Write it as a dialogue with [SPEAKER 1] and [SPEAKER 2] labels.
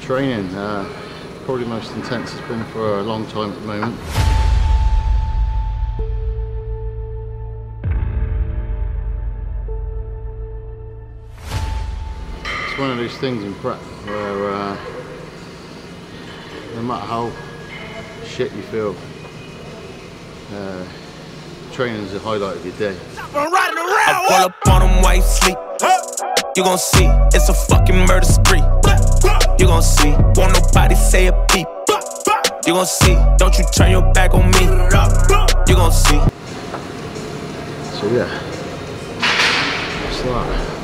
[SPEAKER 1] Training, probably most intense it's been for a long time at the moment. It's one of those things in prep where no matter how shit you feel, training is the highlight of your day.
[SPEAKER 2] I pull up on them while you sleep. You gon' see, it's a fucking murder spree. You gon' see, won't nobody say a peep. You gon' see, don't you turn your back on me. You gon' see.
[SPEAKER 1] So yeah, that's that.